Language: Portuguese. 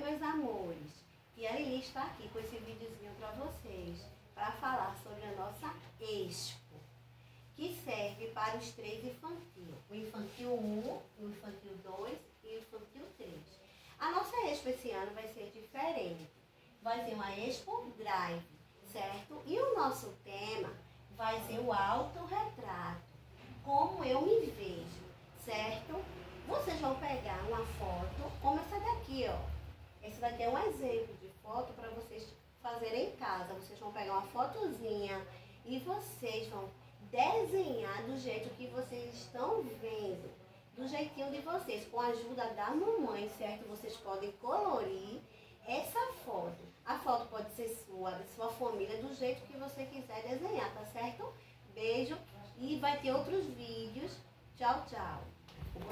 meus amores, e a Lili está aqui com esse videozinho para vocês, para falar sobre a nossa expo, que serve para os 3 infantil. O infantil 1, o infantil 2 e o infantil 3. A nossa expo esse ano vai ser diferente. Vai ser uma expo drive, certo? E o nosso tema vai ser o autorretrato. Como eu me vejo, certo? Vocês vão pegar uma foto, como essa daqui, ó. Esse daqui é um exemplo de foto para vocês fazerem em casa. Vocês vão pegar uma fotozinha e vocês vão desenhar do jeito que vocês estão vendo, do jeitinho de vocês, com a ajuda da mamãe, certo? Vocês podem colorir essa foto. A foto pode ser sua, da sua família, do jeito que você quiser desenhar, tá certo? Beijo e vai ter outros vídeos. Tchau, tchau.